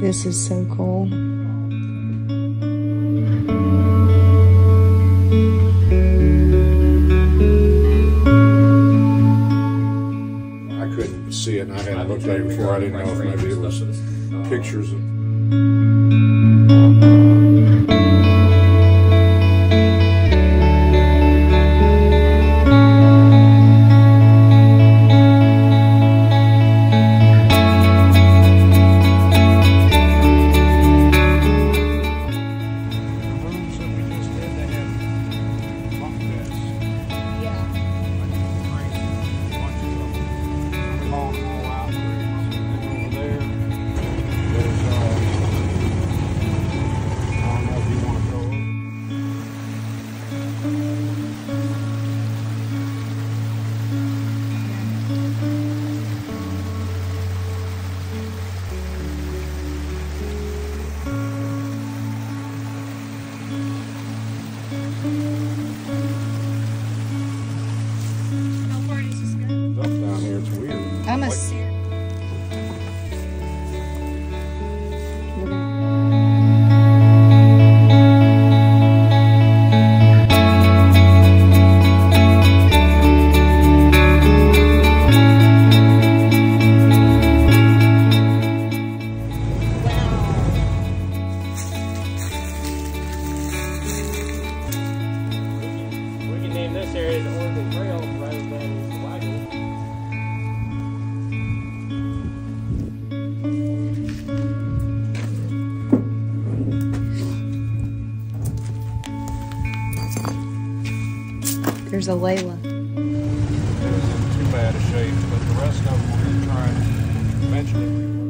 This is so cool. I couldn't see it, and I hadn't looked at it before. I didn't know if maybe it was pictures of. I'm a We can name this area the Oregon Trail rather than the wagon. There's a Layla. It was in too bad a shape, but the rest of them we're going to try and eventually.